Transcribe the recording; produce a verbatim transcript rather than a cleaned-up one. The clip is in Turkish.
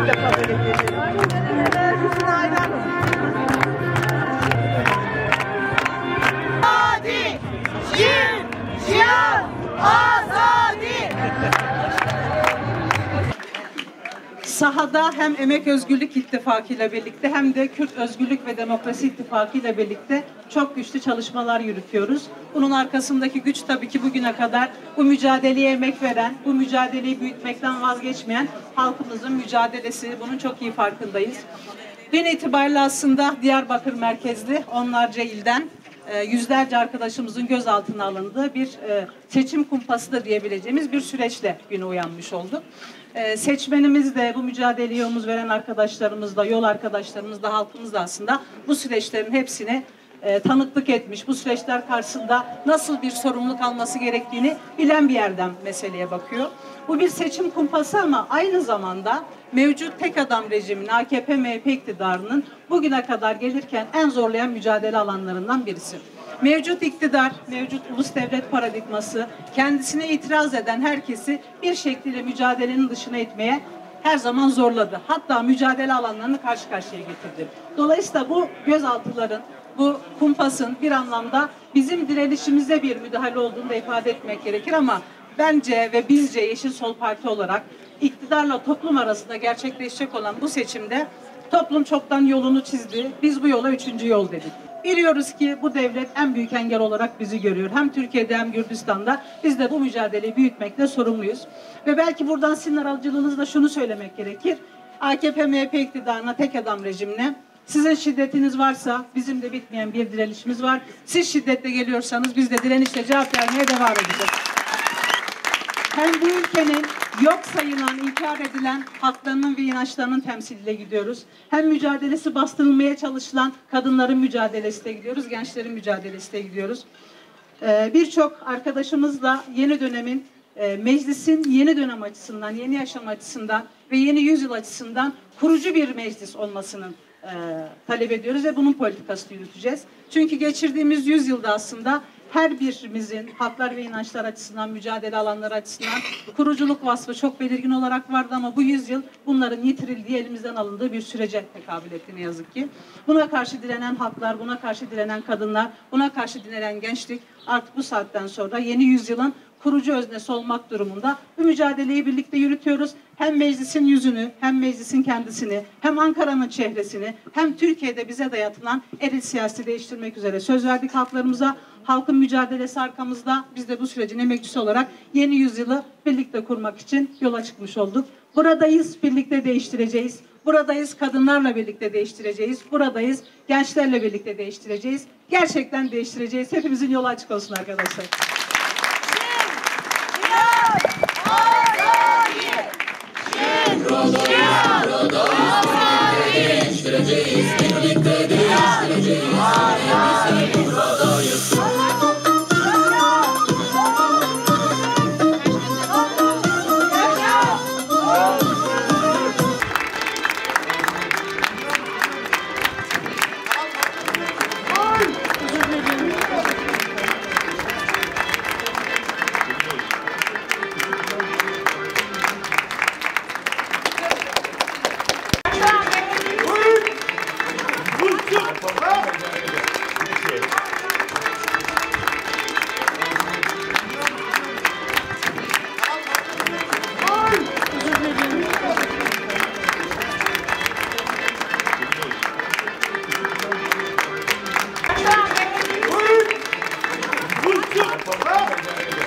Azadi, Şiir, Şiar, Azadi. Sahada hem Emek Özgürlük İttifakı ile birlikte hem de Kürt Özgürlük ve Demokrasi İttifakı ile birlikte çok güçlü çalışmalar yürütüyoruz. Bunun arkasındaki güç tabii ki bugüne kadar bu mücadeleye emek veren, bu mücadeleyi büyütmekten vazgeçmeyen halkımızın mücadelesi. Bunun çok iyi farkındayız. Dün itibariyle aslında Diyarbakır merkezli onlarca ilden yüzlerce arkadaşımızın gözaltına alındığı bir seçim kumpası da diyebileceğimiz bir süreçle güne uyanmış olduk. Seçmenimiz de, bu mücadeleye omuz veren arkadaşlarımız da, yol arkadaşlarımız da, halkımız da aslında bu süreçlerin hepsine tanıklık etmiş. Bu süreçler karşısında nasıl bir sorumluluk alması gerektiğini bilen bir yerden meseleye bakıyor. Bu bir seçim kumpası ama aynı zamanda mevcut tek adam rejiminin, A K P M H P iktidarının bugüne kadar gelirken en zorlayan mücadele alanlarından birisi. Mevcut iktidar, mevcut ulus devlet paradigması kendisine itiraz eden herkesi bir şekilde mücadelenin dışına itmeye her zaman zorladı. Hatta mücadele alanlarını karşı karşıya getirdi. Dolayısıyla bu gözaltıların, bu kumpasın bir anlamda bizim direnişimize bir müdahale olduğunu da ifade etmek gerekir ama bence ve bizce Yeşil Sol Parti olarak iktidarla toplum arasında gerçekleşecek olan bu seçimde toplum çoktan yolunu çizdi. Biz bu yola üçüncü yol dedik. Biliyoruz ki bu devlet en büyük engel olarak bizi görüyor. Hem Türkiye'de hem Gürcistan'da biz de bu mücadeleyi büyütmekle sorumluyuz. Ve belki buradan sizin aracılığınızla şunu söylemek gerekir. A K P M H P iktidarına, tek adam rejimine sizin şiddetiniz varsa bizim de bitmeyen bir direnişimiz var. Siz şiddetle geliyorsanız biz de direnişle cevap vermeye devam edeceğiz. Hem bu ülkenin yok sayılan, inkar edilen haklarının ve inançlarının temsiliyle gidiyoruz. Hem mücadelesi bastırılmaya çalışılan kadınların mücadelesine gidiyoruz, gençlerin mücadelesine gidiyoruz. Ee, Birçok arkadaşımızla yeni dönemin, e, meclisin yeni dönem açısından, yeni yaşam açısından ve yeni yüzyıl açısından kurucu bir meclis olmasının e, talep ediyoruz ve bunun politikasını yürüteceğiz. Çünkü geçirdiğimiz yüzyılda aslında her birimizin haklar ve inançlar açısından, mücadele alanları açısından kuruculuk vasfı çok belirgin olarak vardı ama bu yüzyıl bunların yitirildiği, elimizden alındığı bir sürece tekabül etti ne yazık ki. Buna karşı direnen halklar, buna karşı direnen kadınlar, buna karşı direnen gençlik artık bu saatten sonra yeni yüzyılın kurucu öznesi olmak durumunda bu mücadeleyi birlikte yürütüyoruz. Hem meclisin yüzünü, hem meclisin kendisini, hem Ankara'nın çehresini, hem Türkiye'de bize dayatılan eril siyaseti değiştirmek üzere söz verdik halklarımıza. Halkın mücadelesi arkamızda. Biz de bu sürecin emekçisi olarak yeni yüzyılı birlikte kurmak için yola çıkmış olduk. Buradayız, birlikte değiştireceğiz. Buradayız, kadınlarla birlikte değiştireceğiz. Buradayız, gençlerle birlikte değiştireceğiz. Gerçekten değiştireceğiz. Hepimizin yolu açık olsun arkadaşlar. Değiştireceğiz, birlikte değiştireceğiz. Buradayız. Yapalım.